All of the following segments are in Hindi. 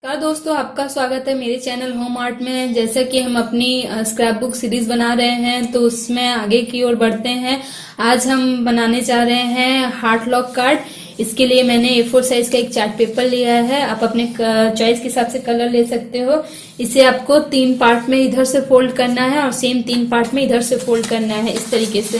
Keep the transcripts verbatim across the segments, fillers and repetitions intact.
नमस्कार दोस्तों, आपका स्वागत है मेरे चैनल होम आर्ट में। जैसा कि हम अपनी स्क्रैप बुक सीरीज बना रहे हैं तो उसमें आगे की ओर बढ़ते हैं। आज हम बनाने जा रहे हैं हार्ट लॉक कार्ड। इसके लिए मैंने ए फोर साइज का एक चार्ट पेपर लिया है। आप अपने चॉइस के हिसाब से कलर ले सकते हो। इसे आपको तीन पार्ट में इधर से फोल्ड करना है और सेम तीन पार्ट में इधर से फोल्ड करना है, इस तरीके से।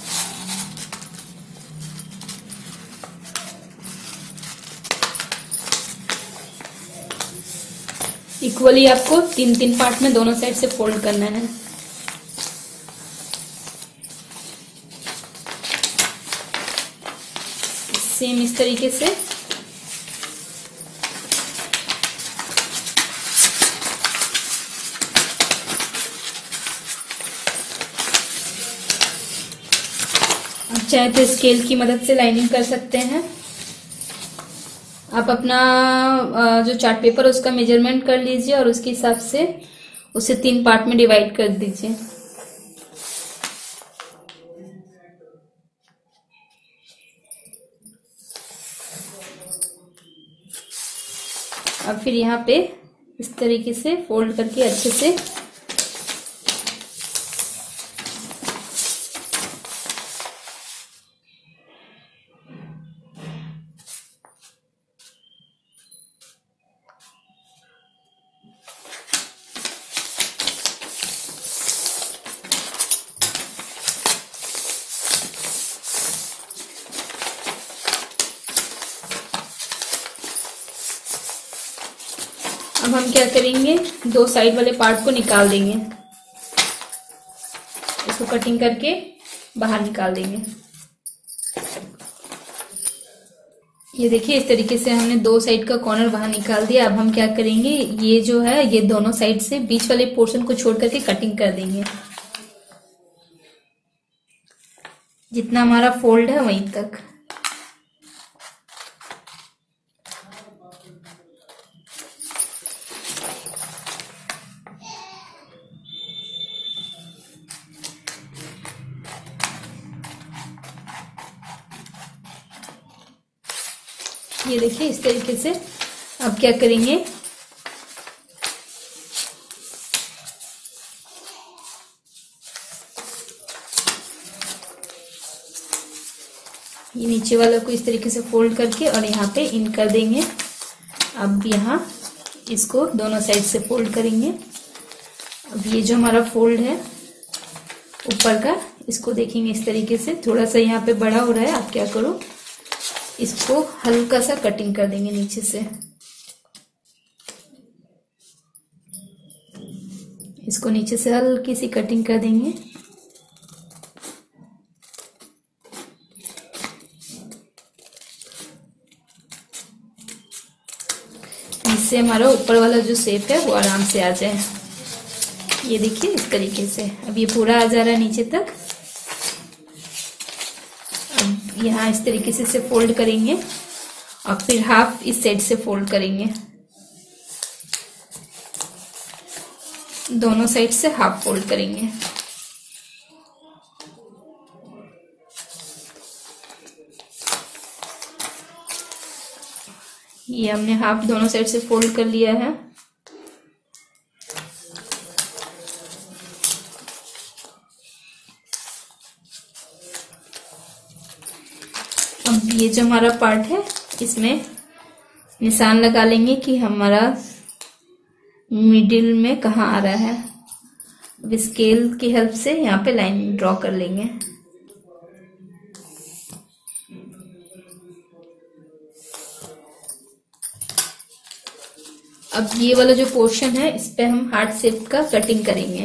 इक्वली आपको तीन तीन पार्ट में दोनों साइड से फोल्ड करना है। सेम इस तरीके से। आप चाहे तो स्केल की मदद से लाइनिंग कर सकते हैं। आप अपना जो चार्ट पेपर है उसका मेजरमेंट कर लीजिए और उसके हिसाब से उसे तीन पार्ट में डिवाइड कर दीजिए। अब फिर यहाँ पे इस तरीके से फोल्ड करके अच्छे से अब हम क्या करेंगे, दो साइड वाले पार्ट को निकाल देंगे। इसको कटिंग करके बाहर निकाल देंगे। ये देखिए, इस तरीके से हमने दो साइड का कॉर्नर बाहर निकाल दिया। अब हम क्या करेंगे, ये जो है ये दोनों साइड से बीच वाले पोर्शन को छोड़ करके कटिंग कर देंगे। जितना हमारा फोल्ड है वहीं तक। ये देखिए इस तरीके से। अब क्या करेंगे, ये नीचे वाला को इस तरीके से फोल्ड करके और यहाँ पे इन कर देंगे। अब यहाँ इसको दोनों साइड से फोल्ड करेंगे। अब ये जो हमारा फोल्ड है ऊपर का, इसको देखेंगे इस तरीके से। थोड़ा सा यहाँ पे बड़ा हो रहा है, आप क्या करो, इसको हल्का सा कटिंग कर देंगे नीचे से। इसको नीचे से हल्की सी कटिंग कर देंगे। इससे हमारा ऊपर वाला जो शेप है वो आराम से आ जाए। ये देखिए इस तरीके से। अब ये पूरा आ जा रहा है नीचे तक। यहाँ इस तरीके से इसे फोल्ड करेंगे और फिर हाफ इस साइड से फोल्ड करेंगे। दोनों साइड से हाफ फोल्ड करेंगे। ये हमने हाफ दोनों साइड से फोल्ड कर लिया है। अब ये जो हमारा पार्ट है इसमें निशान लगा लेंगे कि हमारा मिडिल में कहाँ आ रहा है। अब स्केल की हेल्प से यहाँ पे लाइन ड्रॉ कर लेंगे। अब ये वाला जो पोर्शन है इस पे हम हार्ट शेप का कटिंग करेंगे।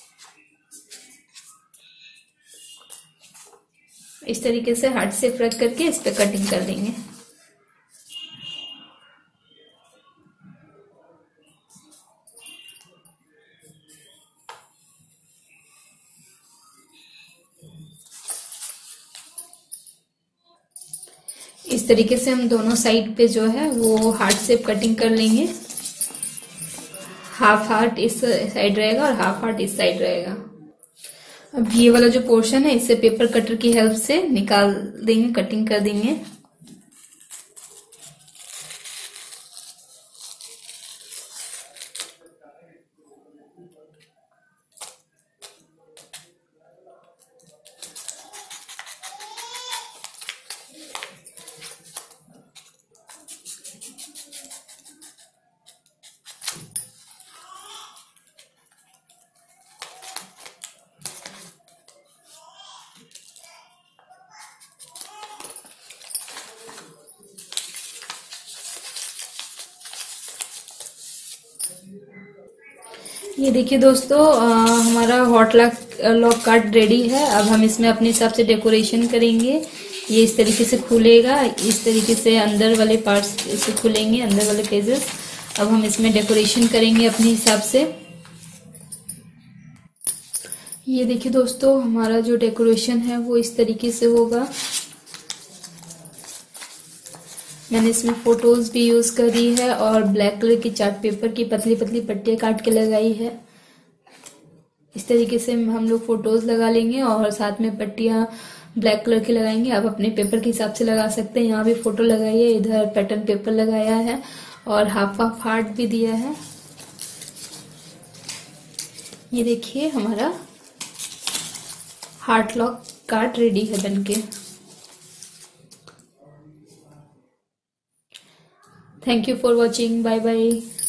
इस तरीके से हार्ट शेप रख करके इस पे कटिंग कर देंगे। इस तरीके से हम दोनों साइड पे जो है वो हार्ट शेप कटिंग कर लेंगे। हाफ हार्ट इस साइड रहेगा और हाफ हार्ट इस साइड रहेगा। अब ये वाला जो पोर्शन है इसे पेपर कटर की हेल्प से निकाल देंगे, कटिंग कर देंगे। ये देखिए दोस्तों, अ, हमारा hot lock lock card ready है। अब हम इसमें अपने हिसाब से डेकोरेशन करेंगे। ये इस तरीके से खुलेगा, इस तरीके से अंदर वाले पार्ट्स इसे खुलेंगे, अंदर वाले पेजेस। अब हम इसमें डेकोरेशन करेंगे अपने हिसाब से। ये देखिए दोस्तों, हमारा जो डेकोरेशन है वो इस तरीके से होगा। मैंने इसमें फोटोज भी यूज करी है और ब्लैक कलर की चार्ट पेपर की पतली पतली पट्टियां काट के लगाई है। इस तरीके से हम लोग फोटोज लगा लेंगे और साथ में पट्टियां ब्लैक कलर की लगाएंगे। आप अपने पेपर के हिसाब से लगा सकते हैं। यहाँ भी फोटो लगाई है, इधर पैटर्न पेपर लगाया है और हाफ हाफ हार्ट भी दिया है। ये देखिए, हमारा हार्ट लॉक कार्ड रेडी है बनके। Thank you for watching. Bye bye.